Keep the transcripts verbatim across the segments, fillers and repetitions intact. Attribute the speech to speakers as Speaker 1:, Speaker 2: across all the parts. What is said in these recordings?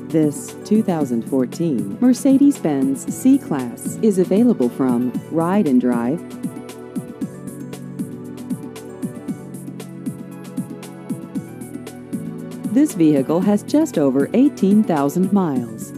Speaker 1: This two thousand fourteen Mercedes-Benz C-Class is available from Ride and Drive. This vehicle has just over eighteen thousand miles.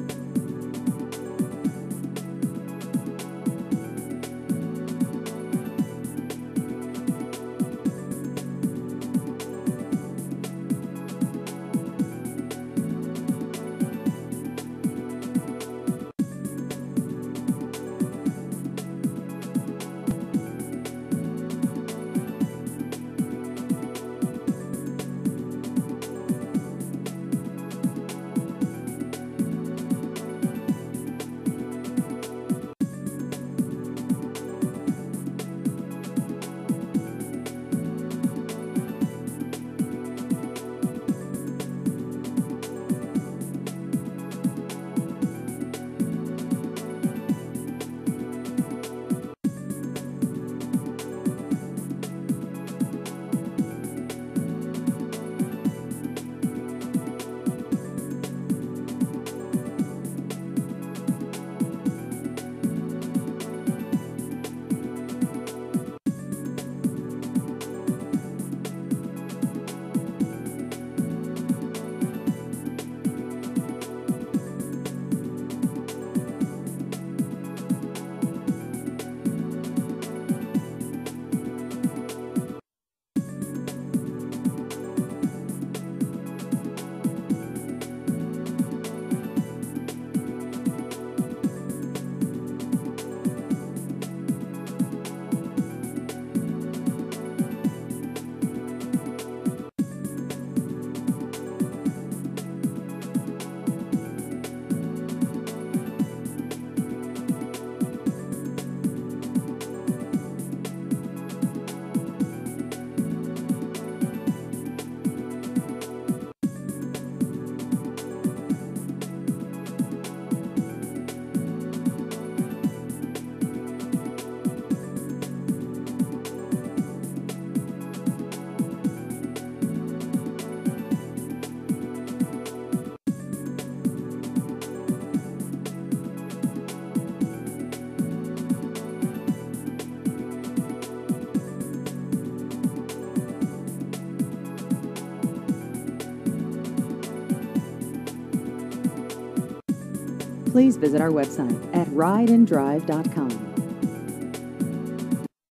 Speaker 1: Please visit our website at ride and drive dot com.